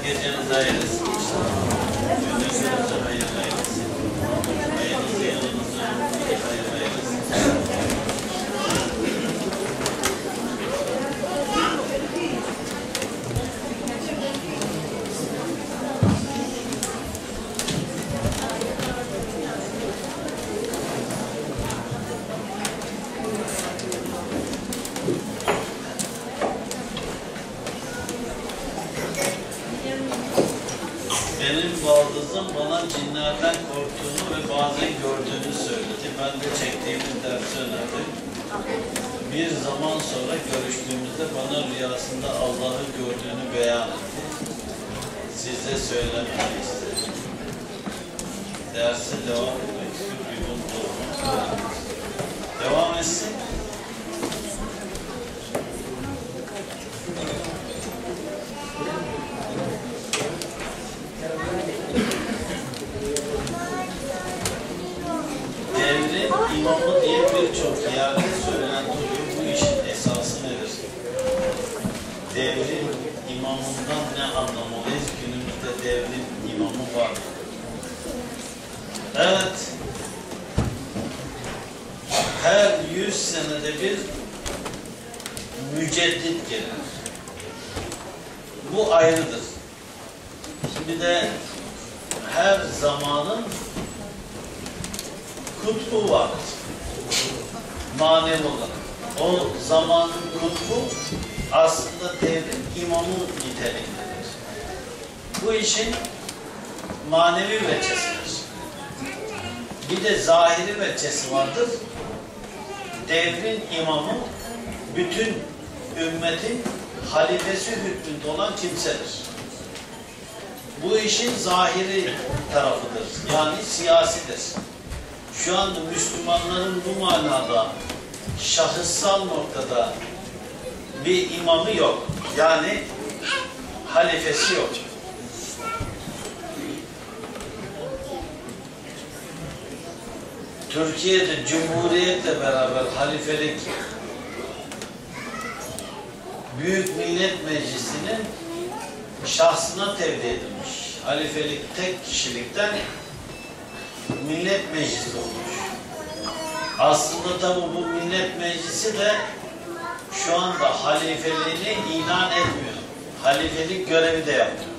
Geceniz hayırlı olsun. Gönlünüzü hayırlı eylesin. Hayırınızı yanınızı hayırlı eylesin. Benim baldızım bana cinlerden korktuğunu ve bazen gördüğünü söyledi. Ben de çektiğimiz dersi önerdim. Bir zaman sonra görüştüğümüzde bana rüyasında Allah'ı gördüğünü beyan etti. Size söylemek istedim. Dersi devam etmek için uygun durumu. Devam etsin. Devrin imamı diye birçok yerde söylenen bu işin esası nedir? Devrin imamından ne anlamalıyız? Günümüzde devrin imamı var. Evet. Her 100 senede bir müceddit gelir. Bu ayrıdır. Şimdi de her zamanın kutbu var. Manevi olarak. O zamanın kutbu aslında devrin imamı niteliğindedir. Bu işin manevi veçesidir. Bir de zahiri veçesi vardır. Devrin imamı bütün ümmetin halifesi hükmünde olan kimsedir. Bu işin zahiri tarafıdır. Yani siyasidir. Şu anda Müslümanların bu manada şahıssal noktada bir imamı yok. Yani halifesi yok. Türkiye'de Cumhuriyet'le beraber halifelik Büyük Millet Meclisi'nin şahsına tevdi edilmiş. Halifelik tek kişilikten Millet Meclisi olmuş. Aslında tabi bu Millet Meclisi de şu anda halifeliğini ilan etmiyor. Halifelik görevi de yapmıyor.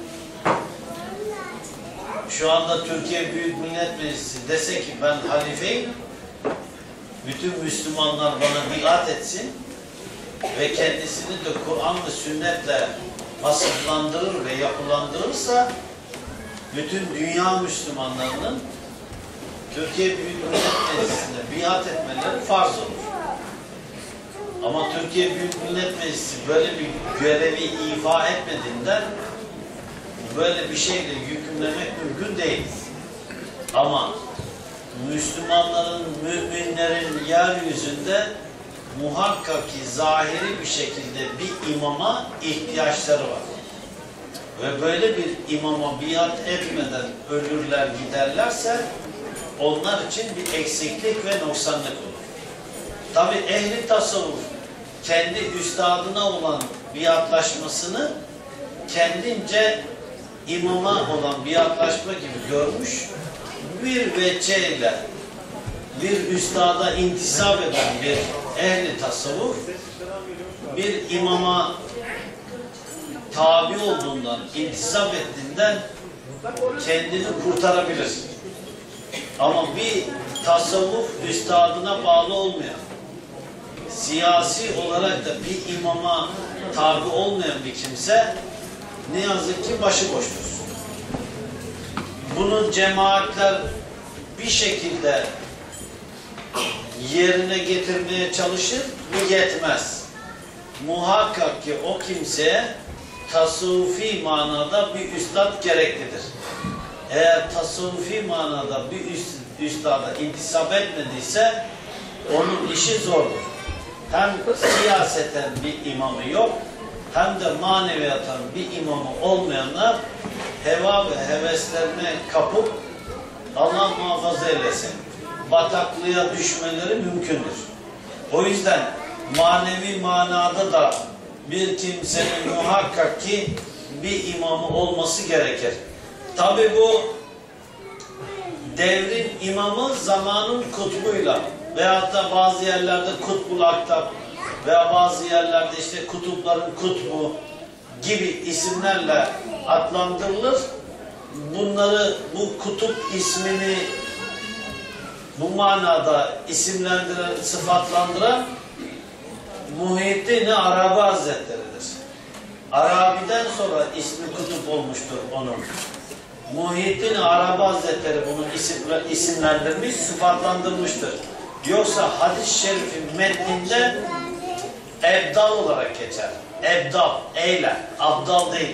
Şu anda Türkiye Büyük Millet Meclisi dese ki ben halifeyim, bütün Müslümanlar bana biat etsin ve kendisini de Kur'an ve sünnetle vasıflandırır ve yapılandırırsa bütün dünya Müslümanlarının Türkiye Büyük Millet Meclisi'nde biat etmeleri farz olur. Ama Türkiye Büyük Millet Meclisi böyle bir görevi ifa etmediğinden böyle bir şeyle yükümlemek mümkün değil. Ama Müslümanların, müminlerin yeryüzünde muhakkak ki zahiri bir şekilde bir imama ihtiyaçları var. Ve böyle bir imama biat etmeden ölürler giderlerse onlar için bir eksiklik ve noksanlık olur. Tabi ehli tasavvuf kendi üstadına olan biatlaşmasını kendince imama olan biatlaşma gibi görmüş, bir vecceyle bir üstada intisap eden bir ehli tasavvuf bir imama tabi olduğundan, intisap ettiğinden kendini kurtarabilir. Ama bir tasavvuf üstadına bağlı olmayan, siyasi olarak da bir imama tabi olmayan bir kimse ne yazık ki başıboştur. Bunu cemaatler bir şekilde yerine getirmeye çalışır ve yetmez. Muhakkak ki o kimseye tasavvufi manada bir üstad gereklidir. Eğer tasavvufi manada bir üstada intisap etmediyse onun işi zordur. Hem siyaseten bir imamı yok, hem de maneviyatan bir imamı olmayanlar heva ve heveslerine kapıp Allah muhafaza eylesin, bataklığa düşmeleri mümkündür. O yüzden manevi manada da bir kimsenin muhakkak ki bir imamı olması gerekir. Tabi bu devrin imamı zamanın kutbuyla veyahut da bazı yerlerde kutbul aktab veya bazı yerlerde işte kutupların kutbu gibi isimlerle adlandırılır. Bunları, bu kutup ismini bu manada isimlendiren, sıfatlandıran Muhyiddin-i Arabi Hazretleri'dir. Arabi'den sonra ismi kutup olmuştur onun. Muhyiddin-i Arabi Hazretleri bunu isimlendirmiş, sıfatlandırmıştır. Yoksa hadis-i şerifin metninde ebdal olarak geçer. Ebdal, eyle, abdal değil.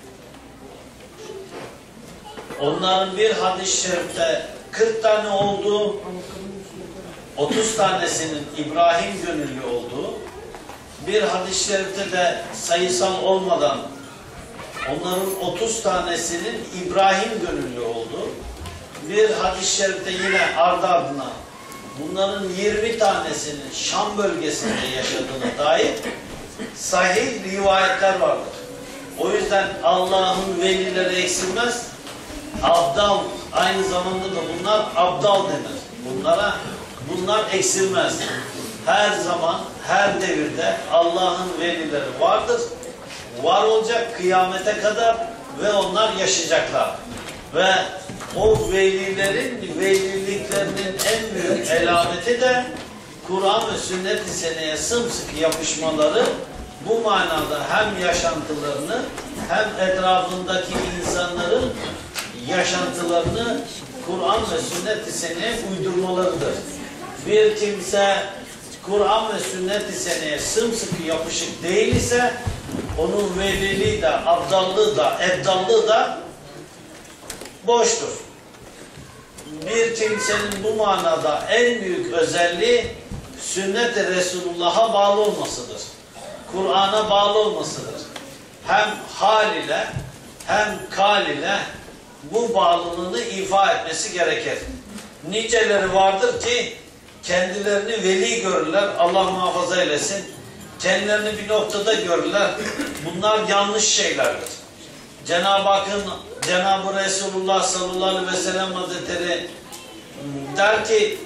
Onların bir hadis-i şerifte 40 tane olduğu, 30 tanesinin İbrahim gönüllü olduğu, bir hadis-i şerifte de sayısal olmadan onların 30 tanesinin İbrahim gönüllü olduğu, bir hadis-i şerifte yine ardı ardına bunların 20 tanesinin Şam bölgesinde yaşadığına dair sahih rivayetler vardır. O yüzden Allah'ın velileri eksilmez. Abdal, aynı zamanda da bunlar abdal denir. Bunlar eksilmez. Her zaman, her devirde Allah'ın velileri vardır. Var olacak kıyamete kadar ve onlar yaşayacaklar. Ve o velilerin veliliklerinin en büyük elameti de Kur'an ve sünnet-i seneye sımsıkı yapışmaları. Bu manada hem yaşantılarını hem etrafındaki insanların yaşantılarını Kur'an ve sünnet-i seneye uydurmalarıdır. Bir kimse Kur'an ve sünnet-i seneye sımsıkı yapışık değil ise onun veliliği de, abdallığı da, ebdallığı da boştur. Bir kimsenin bu manada en büyük özelliği sünnet-i Resulullah'a bağlı olmasıdır. Kur'an'a bağlı olmasıdır. Hem hal ile hem kal ile bu bağlılığını ifa etmesi gerekir. Niceleri vardır ki kendilerini veli görürler, Allah muhafaza eylesin. Kendilerini bir noktada görürler. Bunlar yanlış şeylerdir. Cenab-ı Hakk'ın, Cenab-ı Resulullah sallallahu aleyhi ve sellem Hazretleri der ki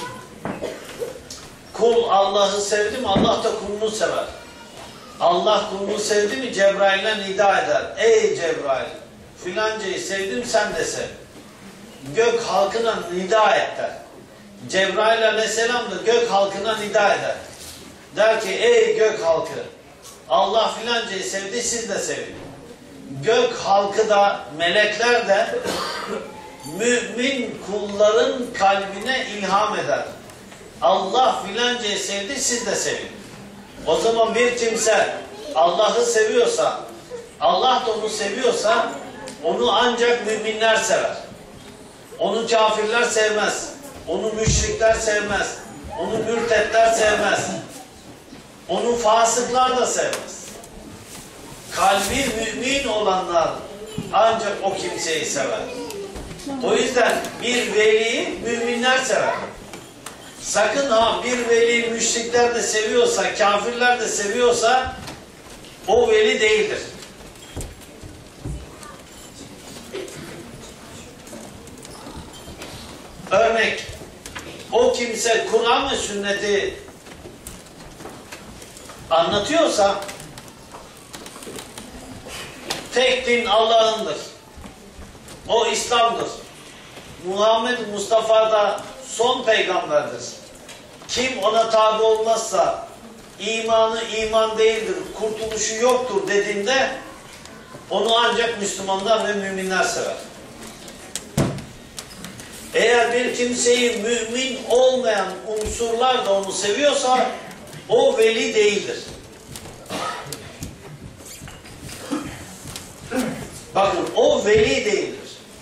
kul Allah'ı sevdi mi Allah da kulunu sever. Allah kulunu sevdi mi Cebrail'e nida eder. Ey Cebrail filancayı sevdim sen de sev. Gök halkına nida et der. Cebrail aleyhisselam da gök halkına nida eder. Der ki ey gök halkı Allah filancayı sevdi siz de sevin. Gök halkı da melekler de mümin kulların kalbine ilham eder. Allah filancayı sevdi siz de sevin. O zaman bir kimse Allah'ı seviyorsa, Allah da onu seviyorsa onu ancak müminler sever. Onu kafirler sevmez. Onu müşrikler sevmez. Onu mürtetler sevmez. Onu fasıklar da sevmez. Kalbi mümin olanlar ancak o kimseyi sever. O yüzden bir veliyi müminler sever. Sakın ha bir veli müşrikler de seviyorsa, kafirler de seviyorsa o veli değildir. Örnek, o kimse Kur'an ve sünneti anlatıyorsa tek din Allah'ındır. O İslam'dır. Muhammed Mustafa da son peygamberdir. Kim ona tabi olmazsa imanı iman değildir, kurtuluşu yoktur dediğinde onu ancak Müslümanlar ve müminler sever. Eğer bir kimseyi mümin olmayan unsurlar da onu seviyorsa o veli değildir. Bakın o veli değildir.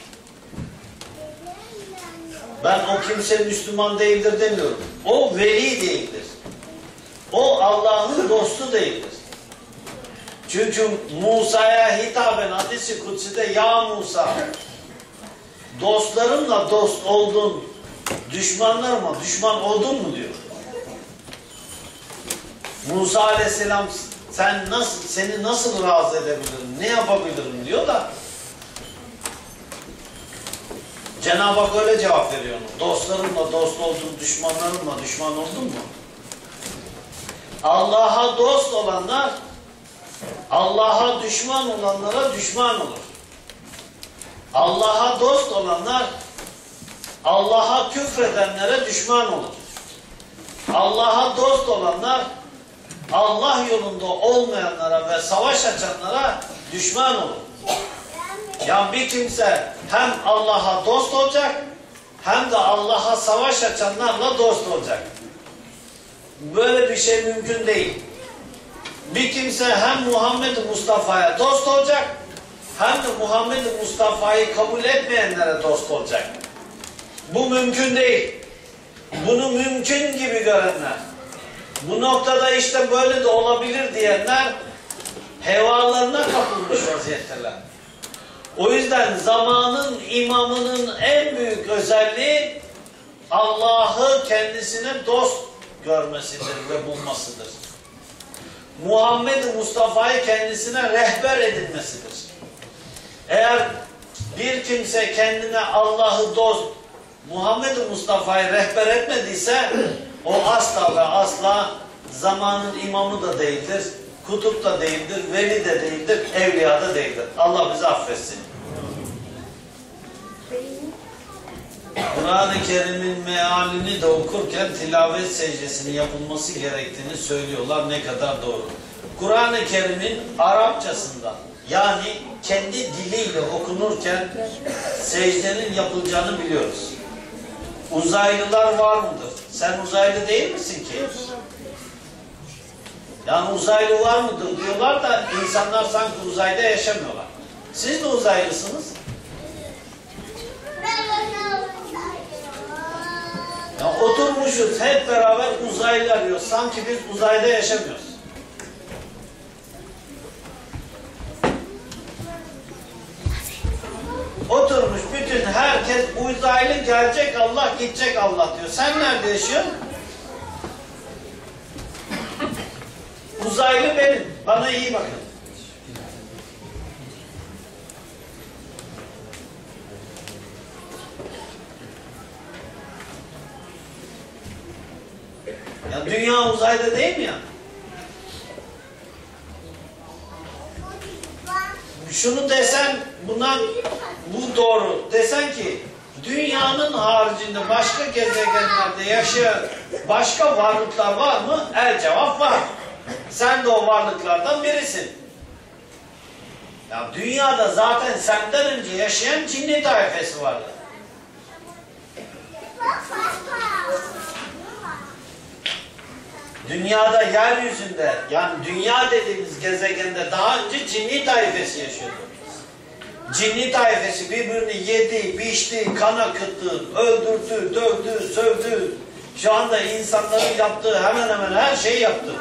Ben o kimse Müslüman değildir demiyorum. O veli değildir. O Allah'ın dostu değildir. Çünkü Musa'ya hitaben hadis-i kutside ya Musa dostlarımla dost oldun, düşmanlarıma düşman oldun mu diyor. Musa aleyhisselam Seni nasıl razı edebilirim, ne yapabilirim diyor da Cenab-ı Hak öyle cevap veriyor ona. Dostlarımla dost oldun, düşmanlarımla düşman oldun mu? Allah'a dost olanlar, Allah'a düşman olanlara düşman olur. Allah'a dost olanlar, Allah'a küfredenlere düşman olur. Allah'a dost olanlar, Allah yolunda olmayanlara ve savaş açanlara düşman olur. Yani bir kimse hem Allah'a dost olacak, hem de Allah'a savaş açanlarla dost olacak. Böyle bir şey mümkün değil. Bir kimse hem Muhammed Mustafa'ya dost olacak, hem de Muhammed Mustafa'yı kabul etmeyenlere dost olacak. Bu mümkün değil. Bunu mümkün gibi görenler, bu noktada işte böyle de olabilir diyenler hevalarına kapılmış vaziyetteler. O yüzden zamanın imamının en büyük özelliği Allah'ı kendisine dost görmesidir ve bulmasıdır. Muhammed Mustafa'yı kendisine rehber edinmesidir. Eğer bir kimse kendine Allah'ı dost, Muhammed Mustafa'yı rehber etmediyse o asla ve asla zamanın imamı da değildir, kutup da değildir, veli de değildir, evliya da değildir. Allah bizi affetsin. Kur'an-ı Kerim'in mealini de okurken tilavet secdesinin yapılması gerektiğini söylüyorlar. Ne kadar doğru. Kur'an-ı Kerim'in Arapçasında, yani kendi diliyle okunurken secdenin yapılacağını biliyoruz. Uzaylılar var mıdır? Sen uzaylı değil misin ki? Yani uzaylı var mıdır diyorlar da insanlar sanki uzayda yaşamıyorlar. Siz de uzaylısınız. Ya oturmuşuz hep beraber uzaylı arıyoruz. Sanki biz uzayda yaşamıyoruz. Oturmuş bütün herkes uzaylı gelecek Allah, gidecek Allah diyor. Sen nerede yaşıyorsun? Uzaylı benim. Bana iyi bakın. Ya dünya uzayda değil mi ya? Şunu desen, bu doğru. Desen ki dünyanın haricinde başka gezegenlerde yaşayan başka varlıklar var mı? Cevap var. Sen de o varlıklardan birisin. Ya dünyada zaten senden önce yaşayan cinni taifesi vardı. Dünyada, yeryüzünde, yani dünya dediğimiz gezegende daha önce cinni taifesi yaşıyordu. Cinni taifesi birbirini yedi, biçti, kan akıttı, öldürdü, dövdü, sövdü. Şu anda insanların yaptığı hemen hemen her şeyi yaptı.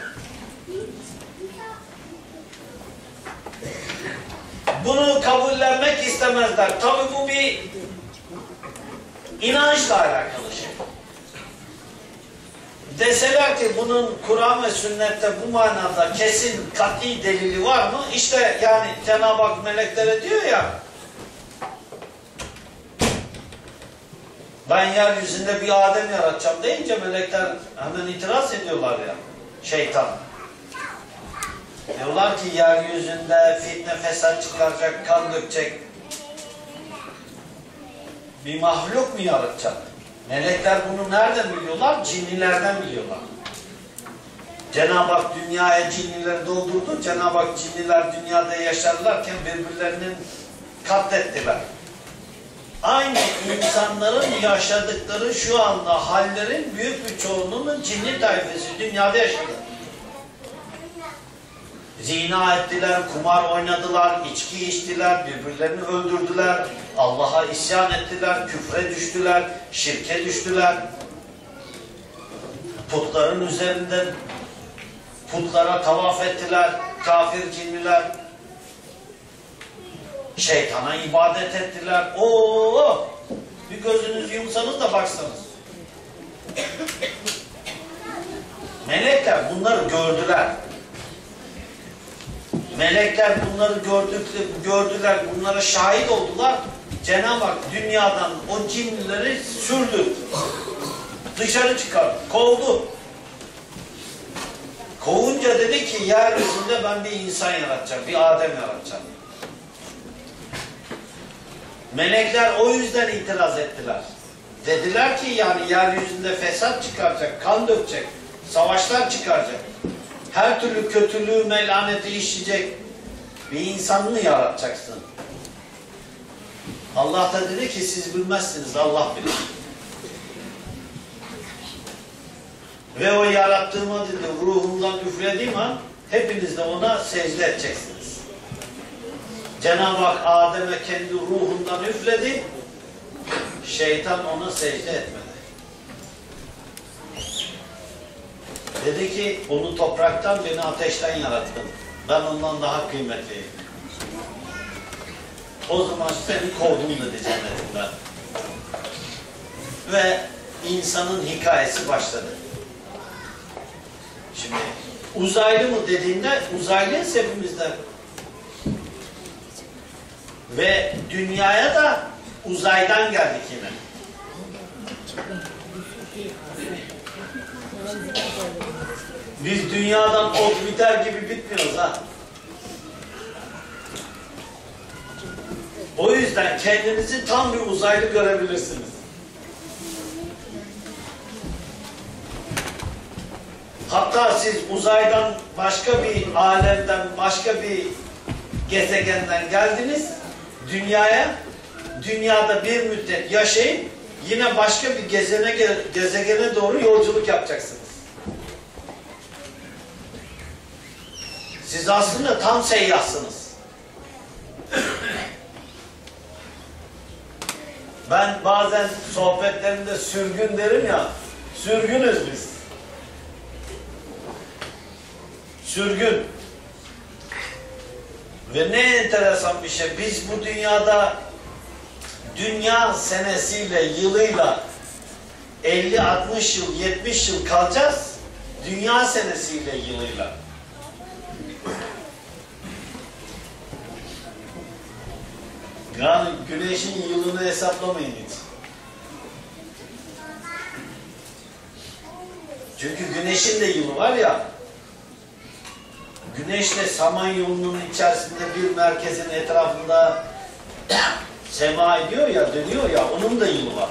Bunu kabullenmek istemezler. Tabii bu bir inançla alakalı şey. Deseler ki bunun Kur'an ve sünnette bu manada kesin kat'i delili var mı? İşte yani Cenab-ı Hak meleklere diyor ya, ben yeryüzünde bir Adem yaratacağım deyince melekler hemen itiraz ediyorlar ya, şeytan. Diyorlar ki yeryüzünde fitne fesat çıkaracak, kan dökecek bir mahluk mu yaratacak? Melekler bunu nereden biliyorlar? Cinnilerden biliyorlar. Cenab-ı Hak dünyaya cinnileri doldurdu. Cenab-ı Hak cinniler dünyada yaşarlarken birbirlerini katlettiler. Aynı insanların yaşadıkları şu anda hallerin büyük bir çoğunluğunun cinni tayfesi dünyada yaşadı. Zina ettiler, kumar oynadılar, içki içtiler, birbirlerini öldürdüler, Allah'a isyan ettiler, küfre düştüler, şirke düştüler. Putların üzerinde putlara tavaf ettiler, kafir cinniler. Şeytana ibadet ettiler. Oo! Bir gözünüzü yumsanız da baksanız. Melekler bunları gördüler. Melekler bunları gördüler, bunlara şahit oldular. Cenab-ı Hak dünyadan o cinleri sürdü. Dışarı çıkardı, kovdu. Kovunca dedi ki yeryüzünde ben bir insan yaratacağım, bir Adem yaratacağım. Melekler o yüzden itiraz ettiler. Dediler ki yani yeryüzünde fesat çıkaracak, kan dökecek, savaşlar çıkaracak. Her türlü kötülüğü, melaneti işleyecek bir insan mı yaratacaksın? Allah da dedi ki siz bilmezsiniz, Allah bilir. Ve o yarattığıma dedi, ruhumdan üflediğim an hepiniz de ona secde edeceksiniz. Cenab-ı Hak Adem'e kendi ruhundan üfledi, şeytan ona secde etmedi. Dedi ki onu topraktan, beni ateşten yarattın. Ben ondan daha kıymetliyim. O zaman seni kovdum dedi cennetimden. Ve insanın hikayesi başladı. Şimdi uzaylı mı dediğinde uzaylıyız hepimizden. Ve dünyaya da uzaydan geldik yine. Biz dünyadan ot biter gibi bitmiyoruz ha. O yüzden kendinizi tam bir uzaylı görebilirsiniz. Hatta siz uzaydan başka bir alemden, başka bir gezegenden geldiniz dünyaya. Dünyada bir müddet yaşayıp yine başka bir gezegene doğru yolculuk yapacaksınız. Siz aslında tam seyyahsınız. Ben bazen sohbetlerimde sürgün derim ya, sürgünüz biz. Sürgün. Ve ne enteresan bir şey, biz bu dünyada dünya senesiyle, yılıyla 50, 60 yıl, 70 yıl kalacağız. Dünya senesiyle, yılıyla. Yani güneşin yılını hesaplamayın hiç. Çünkü güneşin de yılı var ya, güneşle Samanyolu'nun içerisinde bir merkezin etrafında sema ediyor ya, dönüyor ya, onun da yılı var.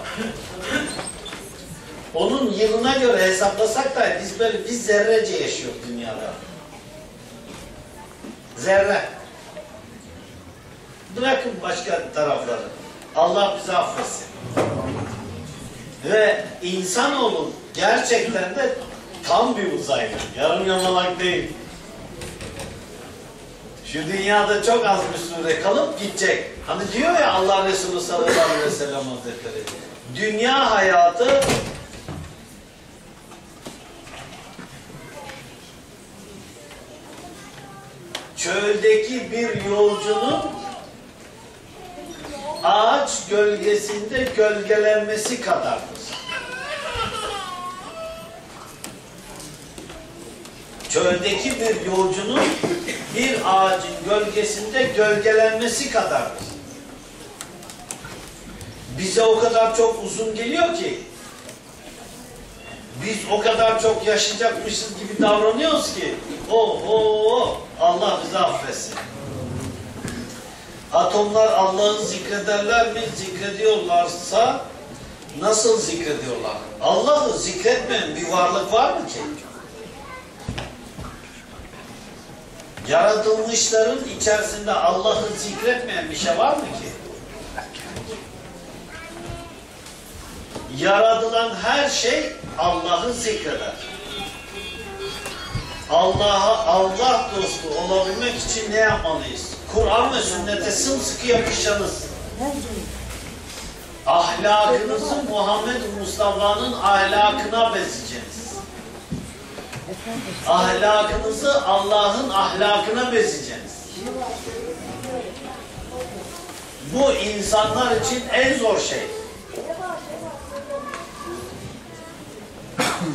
Onun yılına göre hesaplasak da biz zerrece yaşıyoruz dünyada. Zerre. Bırakın başka tarafları. Allah bizi affetsin. Ve insanoğlu gerçekten de tam bir uzaylı. Yarım yamalak değil. Şu dünyada çok az bir süre kalıp gidecek. Hani diyor ya Allah Resulü sallallahu aleyhi ve sellem Hazretleri. Dünya hayatı çöldeki bir yolcunun ağaç gölgesinde gölgelenmesi kadardır. Çöldeki bir yolcunun bir ağacın gölgesinde gölgelenmesi kadardır. Bize o kadar çok uzun geliyor ki biz o kadar çok yaşayacakmışız gibi davranıyoruz ki Allah bizi affetsin. Atomlar Allah'ı zikrederler mi? Zikrediyorlarsa nasıl zikrediyorlar? Allah'ı zikretmeyen bir varlık var mı ki? Yaratılmışların içerisinde Allah'ı zikretmeyen bir şey var mı ki? Yaratılan her şey Allah'ı zikreder. Allah'a Allah dostu olabilmek için ne yapmalıyız? Kur'an ve sünnete sımsıkı yapışanız. Ahlakınızı Muhammed Mustafa'nın ahlakına bezeyeceksiniz. Ahlakınızı Allah'ın ahlakına bezeyeceksiniz. Bu insanlar için en zor şey.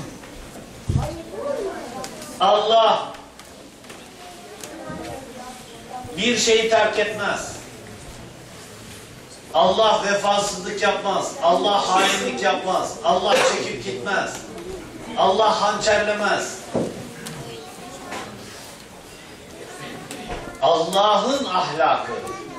Allah bir şeyi terk etmez. Allah vefasızlık yapmaz. Allah hainlik yapmaz. Allah çekip gitmez. Allah hançerlemez. Allah'ın ahlakı.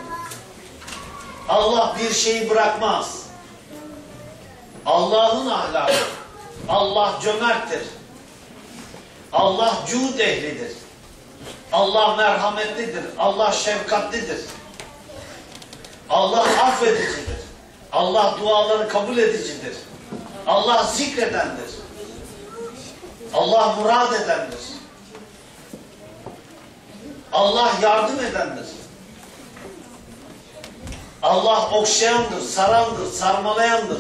Allah bir şeyi bırakmaz. Allah'ın ahlakı. Allah cömerttir. Allah cud ehlidir. Allah merhametlidir. Allah şefkatlidir. Allah affedicidir. Allah duaları kabul edicidir. Allah zikredendir. Allah murad edendir. Allah yardım edendir. Allah okşayandır, sarandır, sarmalayandır.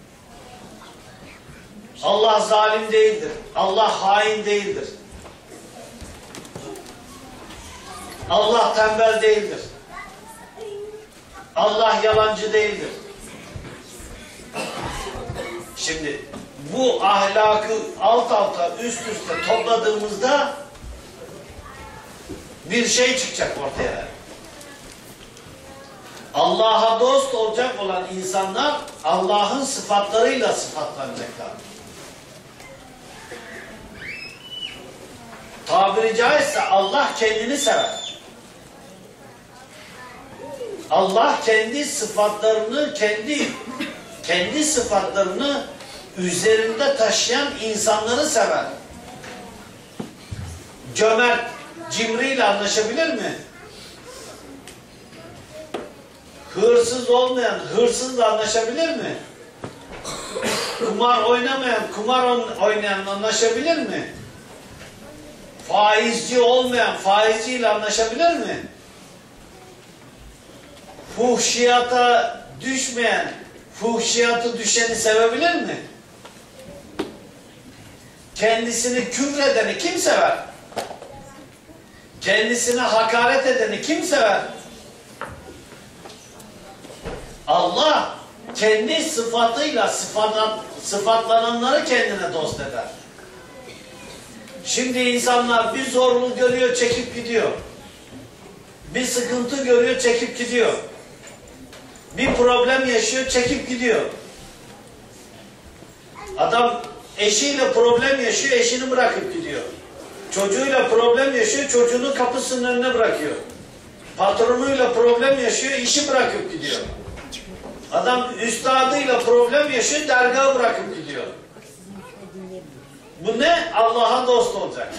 Allah zalim değildir. Allah hain değildir. Allah tembel değildir. Allah yalancı değildir. Şimdi bu ahlakı alt alta, üst üste topladığımızda bir şey çıkacak ortaya. Allah'a dost olacak olan insanlar Allah'ın sıfatlarıyla sıfatlanacaklar. Tabiri caizse Allah kendini sever. Allah kendi sıfatlarını, kendi sıfatlarını üzerinde taşıyan insanları sever. Cömert, cimriyle anlaşabilir mi? Hırsız olmayan, hırsızla anlaşabilir mi? Kumar oynamayan, kumar oynayanla anlaşabilir mi? Faizci olmayan, faizciyle anlaşabilir mi? Fuhşiyata düşmeyen, fuhşiyatı düşeni sevebilir mi? Kendisini küfredeni kim sever? Kendisine hakaret edeni kim sever? Allah kendi sıfatıyla sıfatlananları kendine dost eder. Şimdi insanlar bir zorluk görüyor, çekip gidiyor. Bir sıkıntı görüyor, çekip gidiyor. Bir problem yaşıyor, çekip gidiyor. Adam eşiyle problem yaşıyor, eşini bırakıp gidiyor. Çocuğuyla problem yaşıyor, çocuğunu kapısının önüne bırakıyor. Patronuyla problem yaşıyor, işi bırakıp gidiyor. Adam üstadıyla problem yaşıyor, dergahı bırakıp gidiyor. Bu ne? Allah'a dost olacak.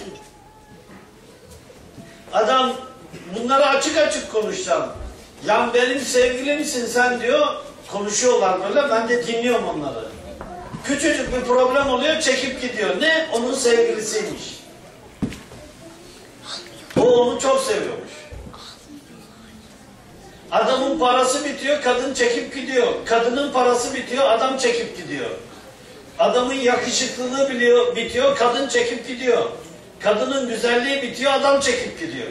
Adam bunları açık açık konuşacağım. Ya benim sevgilimsin sen diyor. Konuşuyorlar böyle, ben de dinliyorum onları. Küçücük bir problem oluyor, çekip gidiyor. Ne? Onun sevgilisiymiş. O onu çok seviyormuş. Adamın parası bitiyor, kadın çekip gidiyor. Kadının parası bitiyor, adam çekip gidiyor. Adamın yakışıklılığı bitiyor, kadın çekip gidiyor. Kadının güzelliği bitiyor, adam çekip gidiyor.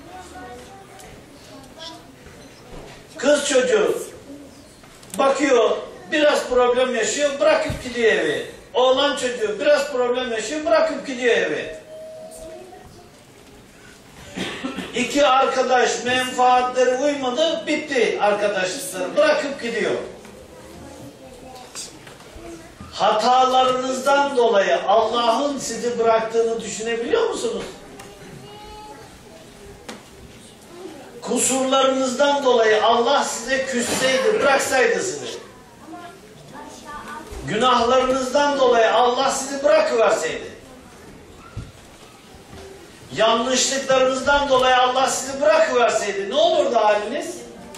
Kız çocuğu bakıyor, biraz problem yaşıyor, bırakıp gidiyor evi. Oğlan çocuğu biraz problem yaşıyor, bırakıp gidiyor evi. İki arkadaş menfaatleri uymadı, bitti arkadaşlıkları, bırakıp gidiyor. Hatalarınızdan dolayı Allah'ın sizi bıraktığını düşünebiliyor musunuz? Kusurlarınızdan dolayı Allah size küsseydi, bıraksaydı sizi. Günahlarınızdan dolayı Allah sizi bırakıverseydi. Yanlışlıklarınızdan dolayı Allah sizi bırakıverseydi ne olurdu haliniz?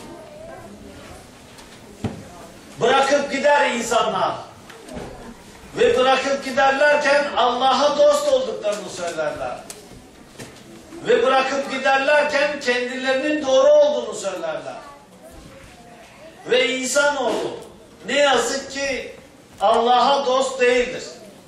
Bırakıp gider insanlar. Ve bırakıp giderlerken Allah'a dost olduklarını söylerler. Ve bırakıp giderlerken kendilerinin doğru olduğunu söylerler. Ve insanoğlu ne yazık ki Allah'a dost değildir.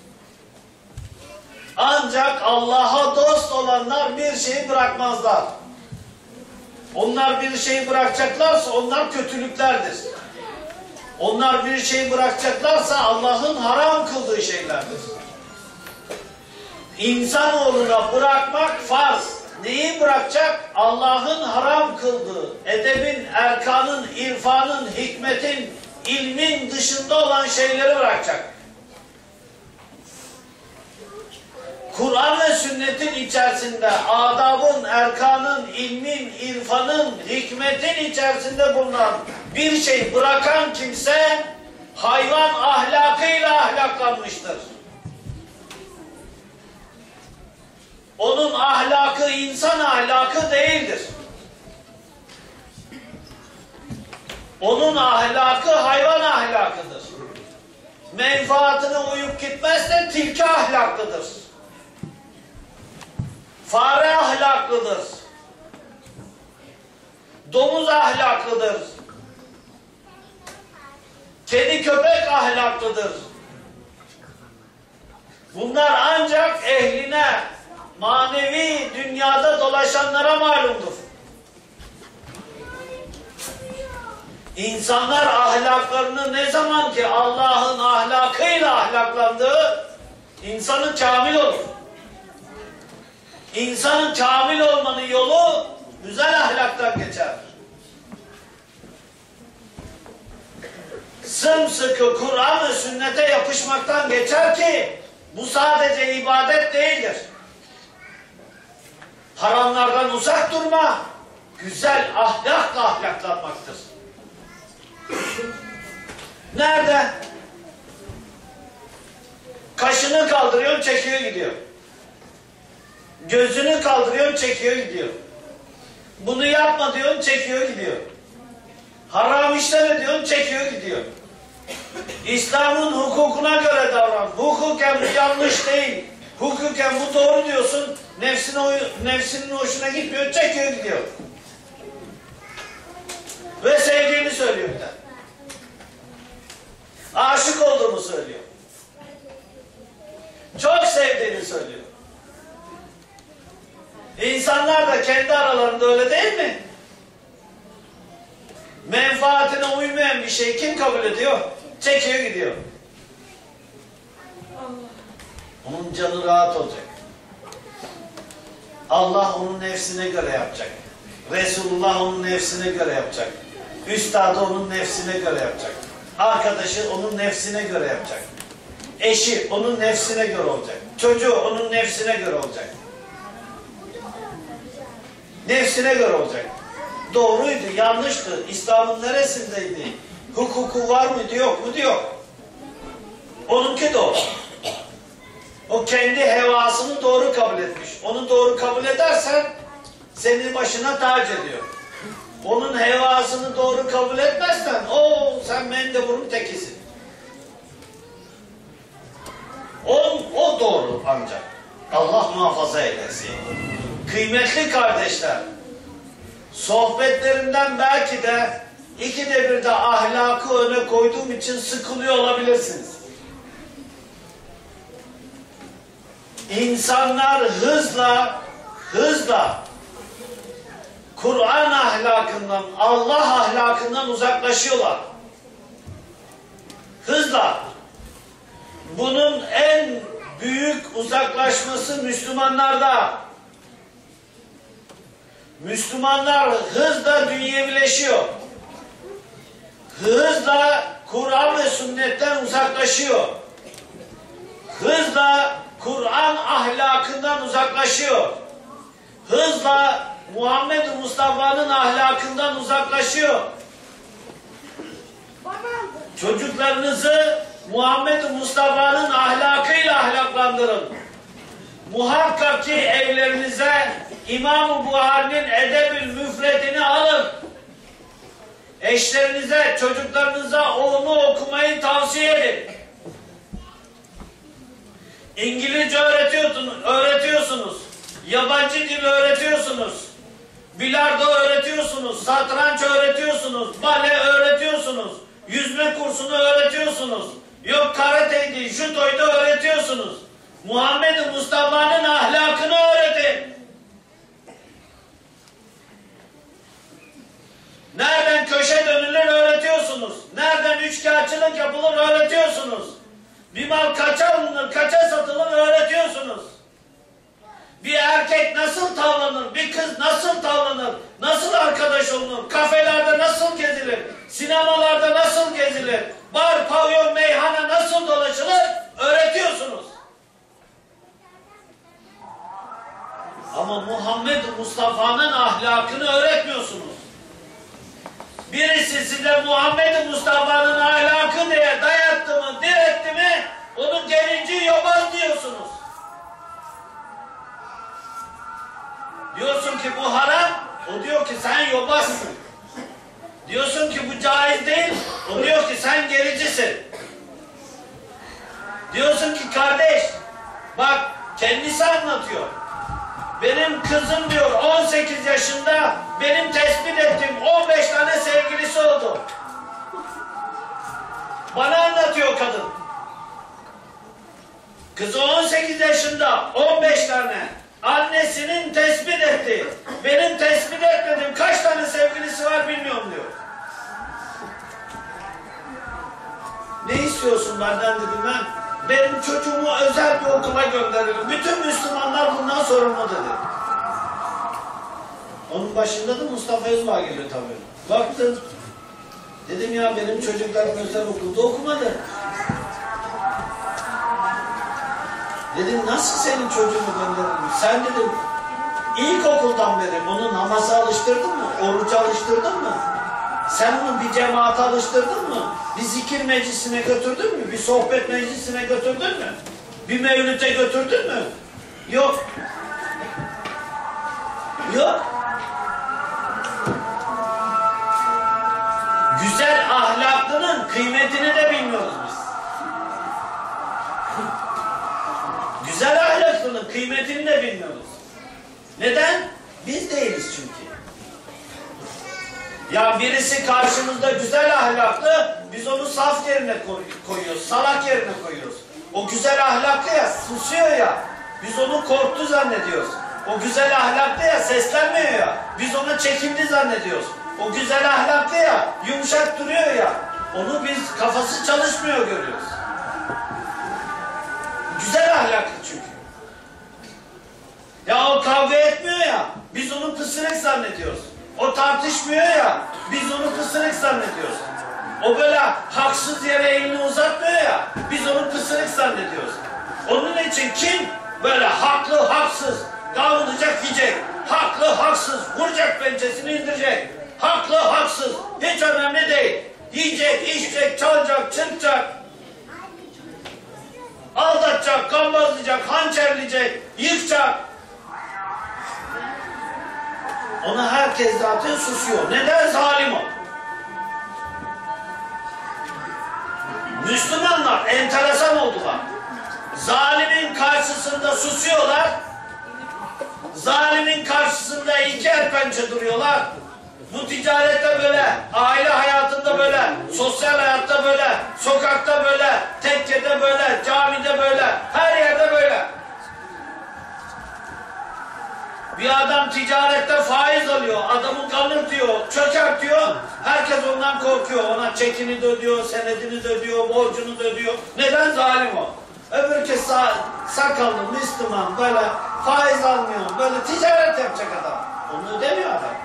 Ancak Allah'a dost olanlar bir şeyi bırakmazlar. Onlar bir şeyi bırakacaklarsa onlar kötülüklerdir. Onlar bir şeyi bırakacaklarsa Allah'ın haram kıldığı şeylerdir. İnsanoğluna bırakmak farz. neyi bırakacak? Allah'ın haram kıldığı, edebin, erkanın, irfanın, hikmetin, ilmin dışında olan şeyleri bırakacak. Kur'an ve sünnetin içerisinde, adabın, erkanın, ilmin, irfanın, hikmetin içerisinde bulunan bir şey bırakan kimse hayvan ahlakıyla ahlaklanmıştır. Onun ahlakı insan ahlakı değildir. Onun ahlakı hayvan ahlakıdır. Menfaatine uyup gitmezse tilki ahlaklıdır. Fare ahlaklıdır. Domuz ahlaklıdır. Kedi köpek ahlaklıdır. Bunlar ancak ehline, manevi dünyada dolaşanlara malumdur. İnsanlar ahlaklarını ne zaman ki Allah'ın ahlakıyla ahlaklandığı, insanın kamil olur. İnsanın kamil olmanın yolu güzel ahlaktan geçer. Sımsıkı Kur'an ve sünnete yapışmaktan geçer ki bu sadece ibadet değildir. Haramlardan uzak durma, güzel ahlakla ahlaklanmaktır. Nerede? Kaşını kaldırıyorsun, çekiyor gidiyor. Gözünü kaldırıyorsun, çekiyor gidiyor. Bunu yapma diyorsun, çekiyor gidiyor. Haram işleme diyorsun, çekiyor gidiyor. İslam'ın hukukuna göre davran. Hukuken bu yanlış değil. Hukuken bu doğru diyorsun. Nefsinin hoşuna gitmiyor, çekiyor gidiyor. Ve sevdiğini söylüyor bir de. Aşık olduğunu söylüyor. Çok sevdiğini söylüyor. İnsanlar da kendi aralarında öyle değil mi? Menfaatine uymayan bir şey kim kabul ediyor? Çekiyor gidiyor. Onun canı rahat olacak. Allah onun nefsine göre yapacak. Resulullah onun nefsine göre yapacak. Üstadı onun nefsine göre yapacak. Arkadaşı onun nefsine göre yapacak. Eşi onun nefsine göre olacak. Çocuğu onun nefsine göre olacak. Nefsine göre olacak. Doğruydu, yanlıştı. İslam'ın neresindeydi? Hukuku var mıydı, yok muydu? Yok. Onunki doğru. O kendi hevasını doğru kabul etmiş. Onu doğru kabul edersen senin başına tac ediyor. Onun hevasını doğru kabul etmezsen sen mendeburun tekisin. O doğru ancak. Allah muhafaza eylesin. Kıymetli kardeşler, sohbetlerimden belki de ikide bir de ahlakı öne koyduğum için sıkılıyor olabilirsiniz. İnsanlar hızla Kur'an ahlakından, Allah ahlakından uzaklaşıyorlar. Hızla. Bunun en büyük uzaklaşması Müslümanlarda. Müslümanlar hızla dünyevileşiyor. Hızla Kur'an ve sünnetten uzaklaşıyor. Hızla Kur'an ahlakından uzaklaşıyor. Hızla Muhammed Mustafa'nın ahlakından uzaklaşıyor. Çocuklarınızı Muhammed Mustafa'nın ahlakıyla ahlaklandırın. Muhakkak ki evlerinize İmam-ı Buhari'nin Edeb-ül Müfredini alın. Eşlerinize, çocuklarınıza onu okumayı tavsiye edin. İngilizce öğretiyorsunuz. Yabancı dil öğretiyorsunuz. Bilardo öğretiyorsunuz. Satranç öğretiyorsunuz. Bale öğretiyorsunuz. Yüzme kursunu öğretiyorsunuz. Yok karateydi, judoydu öğretiyorsunuz. Muhammed Mustafa'nın ahlakını öğretin. Nereden köşe dönülür öğretiyorsunuz. Nereden üçkağıtçılık yapılır öğretiyorsunuz. Bir mal kaça alınır, kaça satılır öğretiyorsunuz. Bir erkek nasıl tavlanır? Bir kız nasıl tavlanır? Nasıl arkadaş olunur? Kafelerde nasıl gezilir? Sinemalarda nasıl gezilir? Bar, pavyon, meyhane nasıl dolaşılır? Öğretiyorsunuz. Ama Muhammed Mustafa'nın ahlakını öğretmiyorsunuz. Birisi size Muhammed Mustafa'nın ahlakı diye dayattı mı, diretti mi, onun gelinci yobaz diyorsunuz. Diyorsun ki bu haram, o diyor ki sen yobazsın. Diyorsun ki bu caiz değil, o diyor ki sen gericisin. Diyorsun ki kardeş, bak kendisi anlatıyor. Benim kızım diyor 18 yaşında, benim tespit ettiğim 15 tane sevgilisi oldu. Bana anlatıyor kadın. Kızı 18 yaşında, 15 tane. Annesinin tespit ettiği, benim tespit etmediğim kaç tane sevgilisi var bilmiyorum diyor. Ne istiyorsun benden dedim ben. Benim çocuğumu özel bir okula gönderelim. Bütün Müslümanlar bundan sorumlu dedi. Onun başında da Mustafa Özbağ geliyor tabii. Baktım. Dedim ya benim çocuklarım özel okulda okumadı. Dedim nasıl senin çocuğunu gönderelim? Sen dedim ilkokuldan beri onu namaza alıştırdın mı? Oruca alıştırdın mı? Sen onu bir cemaate alıştırdın mı? Bir zikir meclisine götürdün mü? Bir sohbet meclisine götürdün mü? Bir mevlüte götürdün mü? Yok. Yok. Güzel ahlaklının kıymetini de bilmiyoruz biz. Güzel ahlaklının kıymetini de bilmiyoruz. Neden? Biz değiliz çünkü. Ya birisi karşımızda güzel ahlaklı, biz onu saf yerine koyuyoruz, salak yerine koyuyoruz. O güzel ahlaklı ya, susuyor ya, biz onu korktu zannediyoruz. O güzel ahlaklı ya, seslenmiyor ya, biz ona çekimli zannediyoruz. O güzel ahlaklı ya, yumuşak duruyor ya, onu biz kafası çalışmıyor görüyoruz. Güzel ahlaklı çünkü. Ya o kavga etmiyor ya, biz onu pısırık zannediyoruz. O tartışmıyor ya, biz onu pısırık zannediyoruz. O böyle haksız yere elini uzatmıyor ya, biz onu pısırık zannediyoruz. Onun için kim böyle haklı haksız, davranacak yiyecek, haklı haksız, vuracak pençesini indirecek, haklı haksız, hiç önemli değil. Yiyecek, içecek, çalacak, çırpacak, aldatacak, gambazlayacak, hançerleyecek, yıkacak. Ona herkes zaten susuyor. Neden? Zalim o. Müslümanlar enteresan oldular. Zalimin karşısında susuyorlar. Zalimin karşısında iki el pençe duruyorlar. Bu ticarette böyle, aile hayatında böyle, sosyal hayatta böyle, sokakta böyle, tekkede böyle, camide böyle, her yerde böyle. Bir adam ticarette faiz alıyor, adamı kanırtıyor, çökertiyor, herkes ondan korkuyor. Ona çekini de ödüyor, senedini de ödüyor, borcunu da ödüyor. Neden? Zalim o. Öbürkü sakallı, Müslüman, böyle faiz almıyor, böyle ticaret yapacak adam. Onu ödemiyor adam.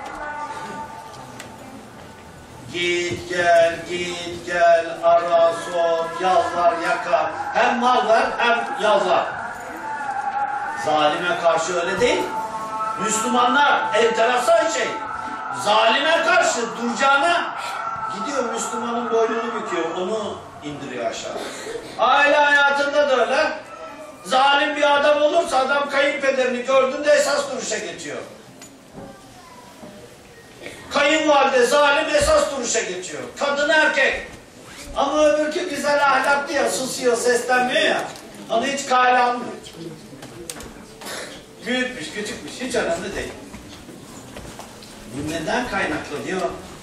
Git gel, ara sor, yalvar yakar. Hem mal ver hem yalvar. Zalime karşı öyle değil. Müslümanlar enteresan şey. Zalime karşı duracağına gidiyor Müslümanın boynunu büküyor, onu indiriyor aşağı. Aile hayatında da öyle. Zalim bir adam olursa adam kayınpederini gördüğünde esas duruşa geçiyor. Kayınvalide zalim esas duruşa geçiyor. Kadın erkek. Ama öbürkü güzel ahlaklı ya, susuyor, seslenmiyor ya. Onu hiç kale almıyor. Büyükmüş, küçükmüş, hiç önemli değil. Bu neden kaynaklanıyor?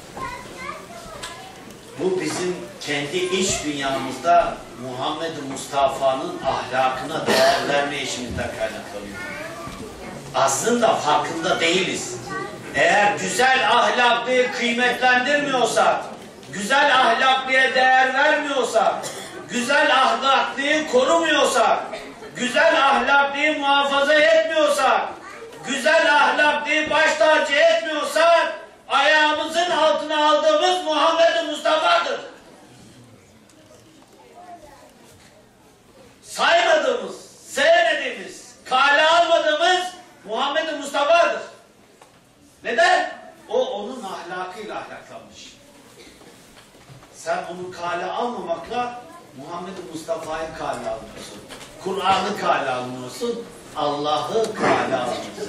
Bu bizim kendi iç dünyamızda Muhammed Mustafa'nın ahlakına değer verme işimizden kaynaklanıyor. Aslında farkında değiliz. Eğer güzel ahlaklıyı kıymetlendirmiyorsak, güzel ahlaklıya değer vermiyorsak, güzel ahlaklıyı korumuyorsak, güzel ahlaklıyı muhafaza etmiyorsak, güzel ahlaklıyı baş tacı etmiyorsak, ayağımızın altına aldığımız Muhammed Mustafa'dır. Saymadığımız, sevmediğimiz, kale almadığımız Muhammed Mustafa'dır. Neden? O onun ahlakıyla ahlaklanmış. Sen onu kale almamakla Muhammed Mustafa'yı kale almıyorsun. Kur'an'ı kale almıyorsun. Allah'ı kale almıyorsun.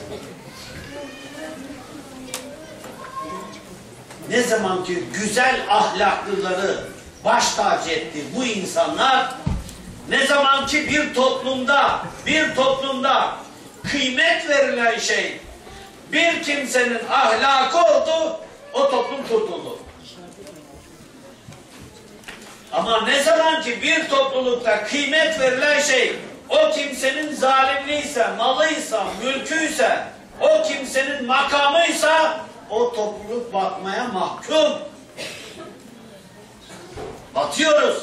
Ne zaman ki güzel ahlaklıları baş tacı etti bu insanlar, ne zaman ki bir toplumda kıymet verilen şey bir kimsenin ahlakı oldu, o toplum kurtuldu. Ama ne zaman ki bir toplulukta kıymet verilen şey o kimsenin zalimliğiyse, malıysa, mülküyse, o kimsenin makamıysa o topluluk batmaya mahkum. Batıyoruz.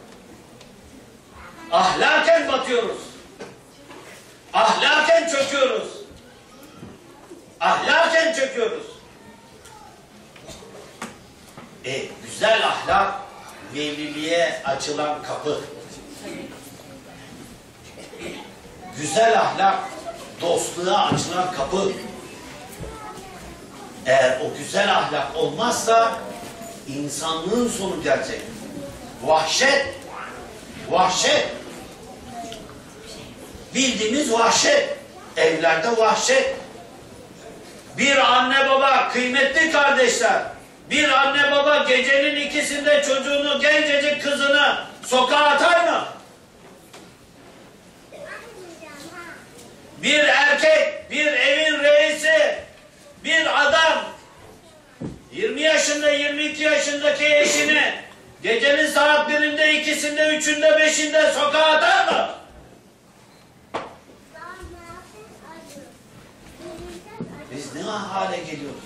Ahlaken batıyoruz. Ahlaken çöküyoruz. Ahlaken çöküyoruz. Güzel ahlak veliliğe açılan kapı. Güzel ahlak dostluğa açılan kapı. Eğer o güzel ahlak olmazsa insanlığın sonu gelecek. Vahşet. Vahşet. Bildiğimiz vahşet. Evlerde vahşet. Bir anne baba, kıymetli kardeşler, bir anne baba gecenin ikisinde çocuğunu, gencecik kızını sokağa atar mı? Bir erkek, bir evin reisi, bir adam 20 yaşında, 22 yaşındaki eşini gecenin saat 1'inde, 2'sinde, 3'ünde, 5'inde sokağa atar mı? Biz ne hale geliyoruz?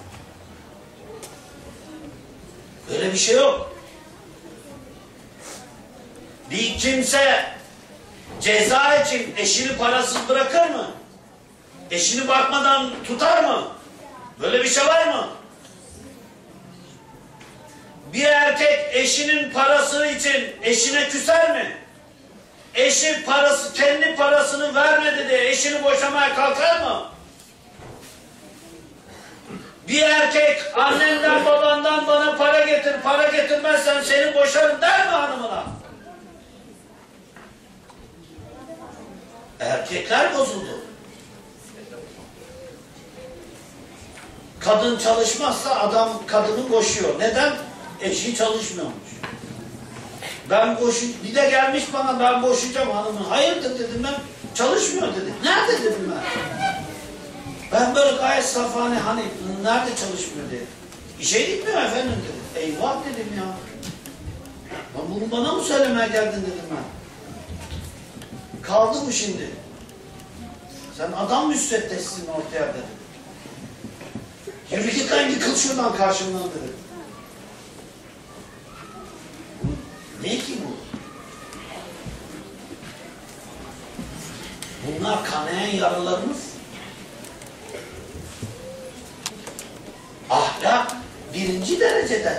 Böyle bir şey yok. Bir kimse ceza için eşini parasız bırakır mı? Eşini bakmadan tutar mı? Böyle bir şey var mı? Bir erkek eşinin parası için eşine küser mi? Eşi kendi parasını vermedi diye eşini boşamaya kalkar mı? Bir erkek annenden babandan bana para getir, para getirmezsen seni boşarım der mi hanımına? Erkekler bozuldu. Kadın çalışmazsa adam kadını boşuyor. Neden? Eşi çalışmıyormuş. Bir de gelmiş bana, ben boşayacağım hanımı. Hayırdır dedim ben. Çalışmıyor dedi. Nerede dedim ben. Ben böyle gayet safane, hani nerede çalışmıyor dedi. İşe gitmiyor efendim dedi. Eyvah dedim ya. Bunu bana mı söylemeye geldin dedim ben. Kaldı mı şimdi? Sen adam müsveddessin ortaya dedim. Yürü git lan, yıkıl şuradan karşımdan dedim. Ne ki bu? Bunlar kanayan yaralarımız. Ahlak birinci derecede.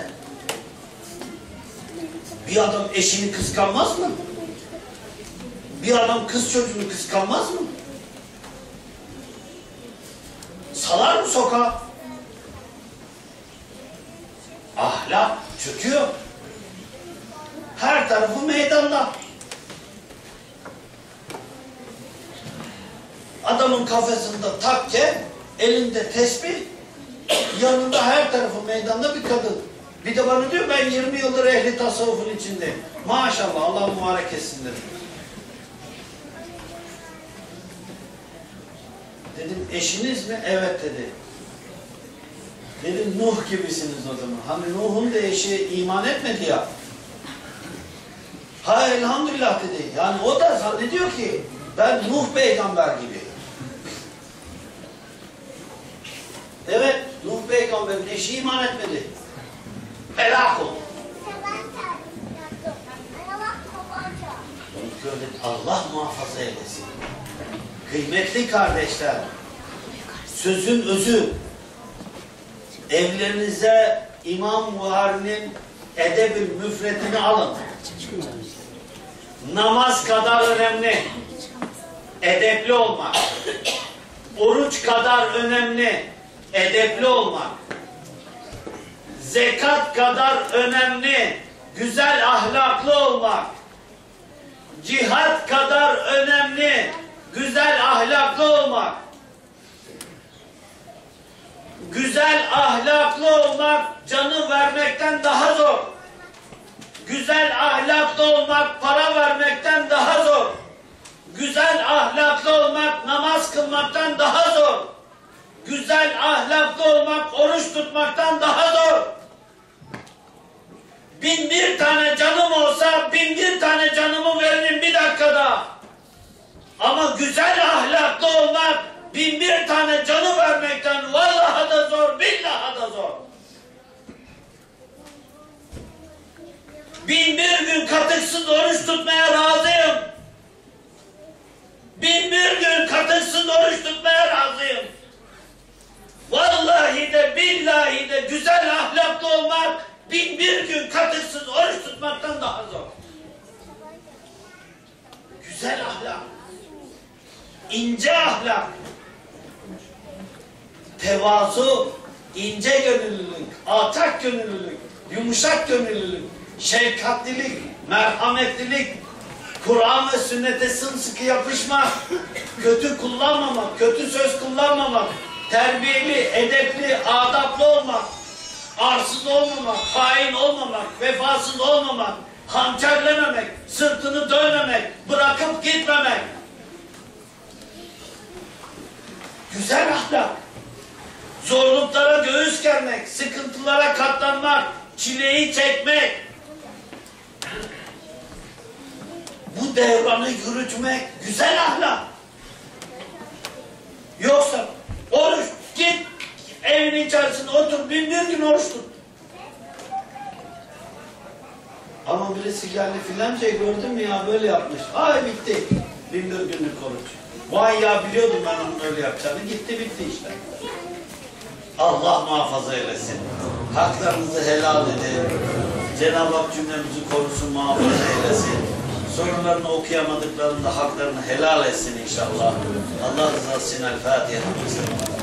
Bir adam eşini kıskanmaz mı? Bir adam kız çocuğunu kıskanmaz mı? Salar mı sokağa? Ahlak çöküyor. Her tarafı meydanda. Adamın kafasında takke, elinde tesbih, yanında her tarafı meydanda bir kadın. Bir de bana diyor ben 20 yıldır ehli tasavvufun içindeyim. Maşallah Allah mübarek etsin dedim. Dedim eşiniz mi? Evet dedi. Dedim Nuh gibisiniz o zaman. Hani Nuh'un da eşi iman etmedi ya. Ha elhamdülillah dedi. Yani o da zannediyor ki ben Nuh peygamber gibi. Evet, Nuh peygamberin eşi iman etmedi. Helak oldu. böyle Allah muhafaza eylesin. Kıymetli kardeşler, sözün özü, evlerinize İmam Buhari'nin Edeb-ül Müfretini alın. Namaz kadar önemli, edepli olmak. Oruç kadar önemli, edepli olmak. Zekat kadar önemli, güzel ahlaklı olmak. Cihat kadar önemli, güzel ahlaklı olmak. Güzel ahlaklı olmak canı vermekten daha zor. Güzel ahlaklı olmak para vermekten daha zor. Güzel ahlaklı olmak namaz kılmaktan daha zor. Güzel ahlaklı olmak oruç tutmaktan daha zor. 1001 tane canım olsa 1001 tane canımı veririm bir dakikada. Ama güzel ahlaklı olmak 1001 tane canı vermekten vallahi da zor, billahi da zor. 1001 gün katıksız oruç tutmaya razıyım. 1001 gün katıksız oruç tutmaya razıyım. Vallahi de billahi de güzel ahlaklı olmak 1001 gün katıksız oruç tutmaktan daha zor. Güzel ahlak, ince ahlak, tevazu, ince gönüllülük, alçak gönüllülük, yumuşak gönüllülük, şefkatlilik, merhametlilik, Kur'an ve sünnete sımsıkı yapışmak, kötü kullanmamak, kötü söz kullanmamak, terbiyeli, edepli, adaplı olmak, arsız olmamak, hain olmamak, vefasız olmamak, hançerlememek, sırtını dönmemek, bırakıp gitmemek. Güzel ahlak. Zorluklara göğüs germek, sıkıntılara katlanmak, çileyi çekmek. Bu devranı yürütmek güzel ahlak. Yoksa oruç, git evin içerisinde otur, 1001 gün oruç tut. Ama birisi geldi filanca gördün mü ya böyle yapmış. Ay bitti. 1001 günlük oruç. Vay ya biliyordum ben onun öyle yapacağını. Gitti bitti işte. Allah muhafaza eylesin. Haklarınızı helal edin. Cenab-ı Hak cümlemizi korusun, muhafaza eylesin. Sorularını okuyamadıklarında haklarını helal etsin inşallah. Allah rızası için El Fatiha.